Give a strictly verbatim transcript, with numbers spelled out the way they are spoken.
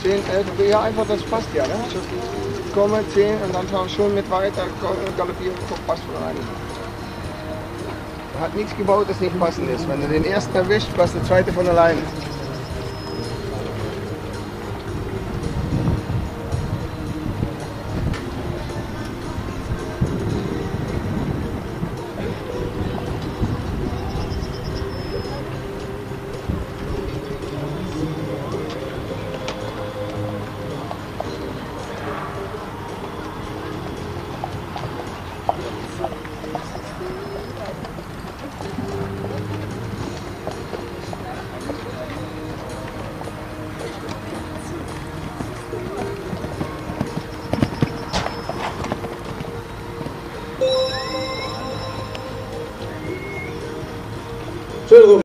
zehn, elf, ja einfach, das passt ja. Ne? Komme, zehn und dann fahren schon mit weiter, galoppieren, guck, passt von alleine. Hat nichts gebaut, das nicht passend ist. Wenn du den ersten erwischt, passt der zweite von alleine.